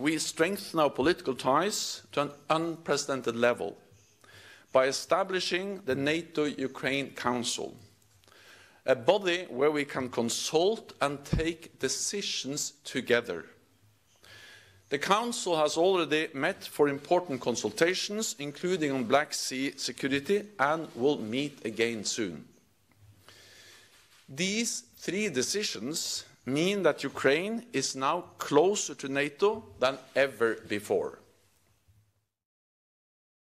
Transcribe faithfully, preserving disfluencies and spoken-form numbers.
we strengthen our political ties to an unprecedented level by establishing the NATO-Ukraine Council, a body where we can consult and take decisions together. The Council has already met for important consultations, including on Black Sea security, and will meet again soon. These three decisions mean that Ukraine is now closer to NATO than ever before.